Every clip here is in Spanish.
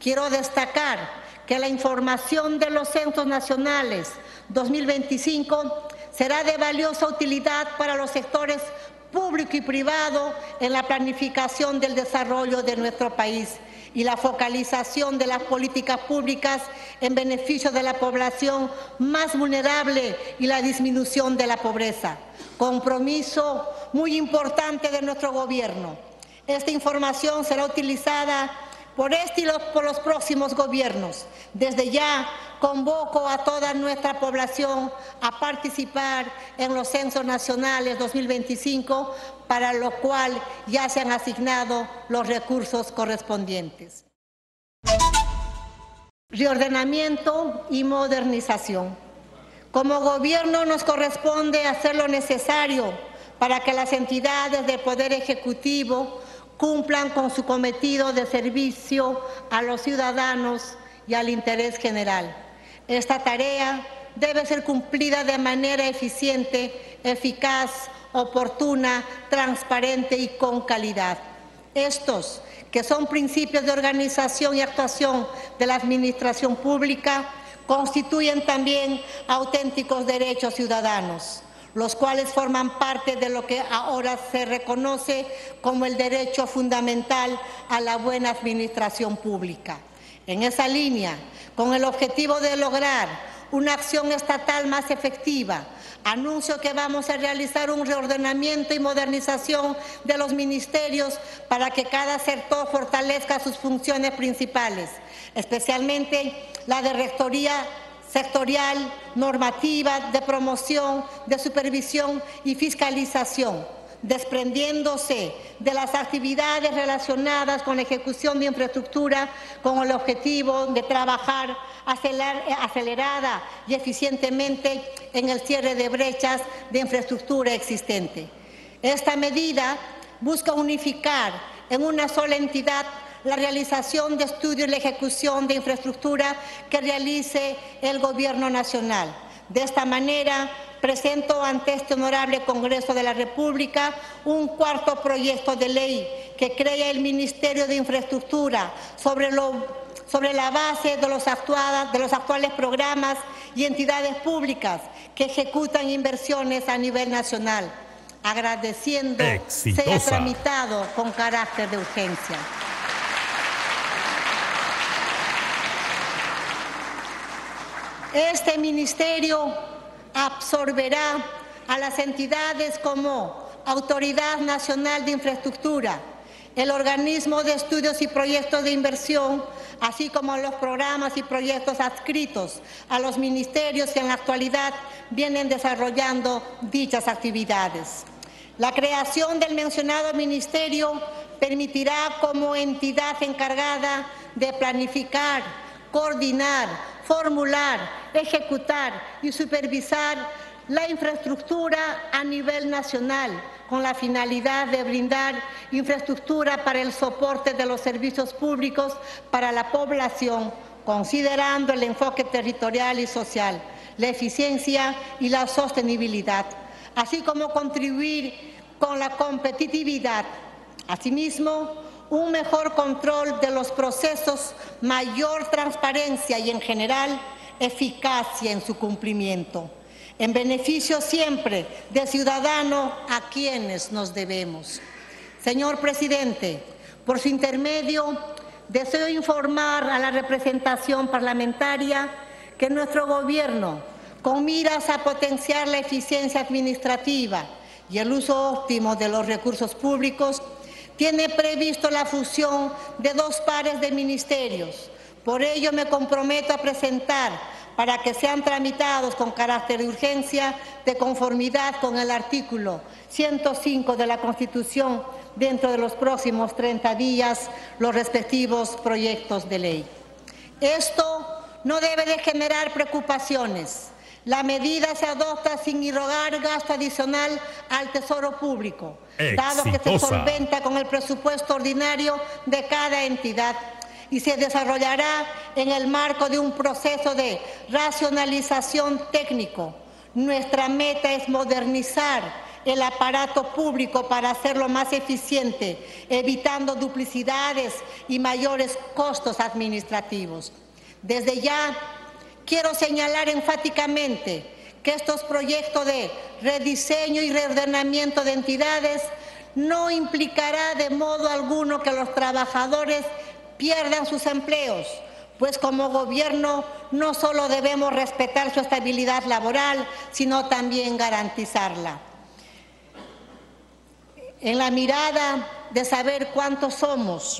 Quiero destacar que la información de los censos nacionales 2025 será de valiosa utilidad para los sectores público y privado en la planificación del desarrollo de nuestro país y la focalización de las políticas públicas en beneficio de la población más vulnerable y la disminución de la pobreza. Compromiso muy importante de nuestro gobierno. Esta información será utilizada por este y por los próximos gobiernos. Desde ya convoco a toda nuestra población a participar en los censos nacionales 2025, para lo cual ya se han asignado los recursos correspondientes. Reordenamiento y modernización. Como gobierno nos corresponde hacer lo necesario para que las entidades del Poder Ejecutivo cumplan con su cometido de servicio a los ciudadanos y al interés general. Esta tarea debe ser cumplida de manera eficiente, eficaz, oportuna, transparente y con calidad. Estos, que son principios de organización y actuación de la administración pública, constituyen también auténticos derechos ciudadanos, los cuales forman parte de lo que ahora se reconoce como el derecho fundamental a la buena administración pública. En esa línea, con el objetivo de lograr una acción estatal más efectiva, anuncio que vamos a realizar un reordenamiento y modernización de los ministerios para que cada sector fortalezca sus funciones principales, especialmente la de rectoría sectorial, normativa, de promoción, de supervisión y fiscalización, desprendiéndose de las actividades relacionadas con la ejecución de infraestructura con el objetivo de trabajar acelerada y eficientemente en el cierre de brechas de infraestructura existente. Esta medida busca unificar en una sola entidad la realización de estudios y la ejecución de infraestructura que realice el Gobierno Nacional. De esta manera, presento ante este honorable Congreso de la República un cuarto proyecto de ley que crea el Ministerio de Infraestructura sobre la base de los actuales programas y entidades públicas que ejecutan inversiones a nivel nacional, agradeciendo sea tramitado con carácter de urgencia. Este ministerio absorberá a las entidades como Autoridad Nacional de Infraestructura, el Organismo de Estudios y Proyectos de Inversión, así como los programas y proyectos adscritos a los ministerios que en la actualidad vienen desarrollando dichas actividades. La creación del mencionado ministerio permitirá como entidad encargada de planificar, coordinar, formular, ejecutar y supervisar la infraestructura a nivel nacional, con la finalidad de brindar infraestructura para el soporte de los servicios públicos para la población, considerando el enfoque territorial y social, la eficiencia y la sostenibilidad, así como contribuir con la competitividad. Asimismo, un mejor control de los procesos, mayor transparencia y, en general, eficacia en su cumplimiento, en beneficio siempre del ciudadano a quienes nos debemos. Señor presidente, por su intermedio, deseo informar a la representación parlamentaria que nuestro gobierno, con miras a potenciar la eficiencia administrativa y el uso óptimo de los recursos públicos, tiene previsto la fusión de 2 pares de ministerios. Por ello me comprometo a presentar, para que sean tramitados con carácter de urgencia, de conformidad con el artículo 105 de la Constitución, dentro de los próximos 30 días, los respectivos proyectos de ley. Esto no debe de generar preocupaciones. La medida se adopta sin irrogar gasto adicional al Tesoro Público, dado que se solventa con el presupuesto ordinario de cada entidad y se desarrollará en el marco de un proceso de racionalización técnico. Nuestra meta es modernizar el aparato público para hacerlo más eficiente, evitando duplicidades y mayores costos administrativos. Desde ya quiero señalar enfáticamente que estos proyectos de rediseño y reordenamiento de entidades no implicará de modo alguno que los trabajadores pierdan sus empleos, pues como gobierno no solo debemos respetar su estabilidad laboral, sino también garantizarla. En la mirada de saber cuántos somos,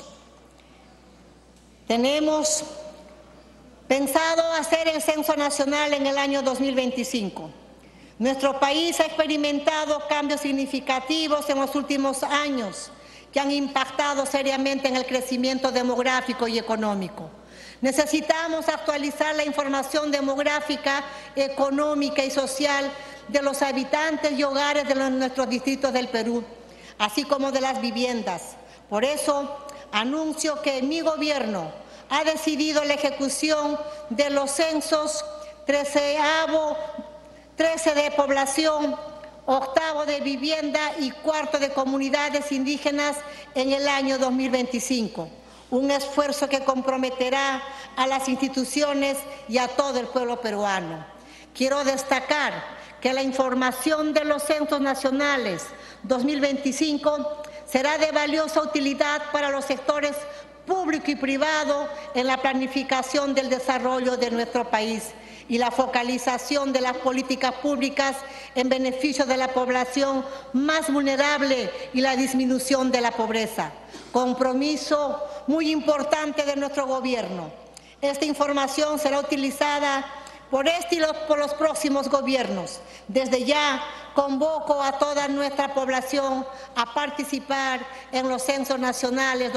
tenemos pensado hacer el censo nacional en el año 2025. Nuestro país ha experimentado cambios significativos en los últimos años que han impactado seriamente en el crecimiento demográfico y económico. Necesitamos actualizar la información demográfica, económica y social de los habitantes y hogares de nuestros distritos del Perú, así como de las viviendas. Por eso, anuncio que mi gobierno ha decidido la ejecución de los censos 13 de población, 8 de vivienda y 4 de comunidades indígenas en el año 2025. Un esfuerzo que comprometerá a las instituciones y a todo el pueblo peruano. Quiero destacar que la información de los censos nacionales 2025 será de valiosa utilidad para los sectores público y privado en la planificación del desarrollo de nuestro país y la focalización de las políticas públicas en beneficio de la población más vulnerable y la disminución de la pobreza. Compromiso muy importante de nuestro gobierno. Esta información será utilizada por este y por los próximos gobiernos. Desde ya convoco a toda nuestra población a participar en los censos nacionales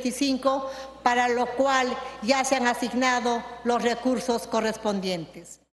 2025, para lo cual ya se han asignado los recursos correspondientes.